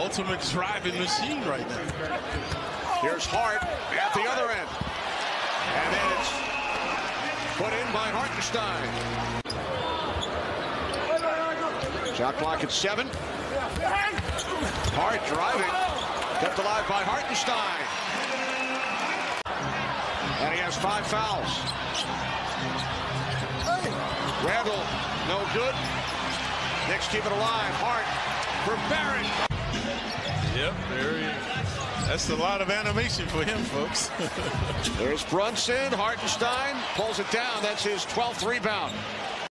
ultimate driving machine right now. Here's Hart at the other end. And then it's put in by Hartenstein. Shot clock at 7. Hart driving. Kept alive by Hartenstein. And he has 5 fouls. Randall, no good. Knicks keep it alive. Hart for Barrett. Yep, that's a lot of animation for him, folks. There's Brunson. Hartenstein pulls it down. That's his 12th rebound.